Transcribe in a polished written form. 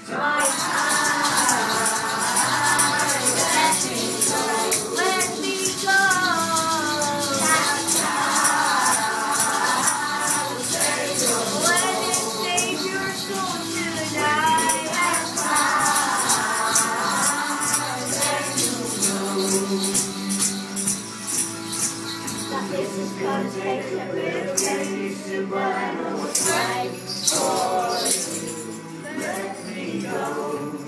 My heart, let me go. Let me go. Let it save your soul tonight. This is gonna take a bit of getting, but I know what's right for you. Let me go.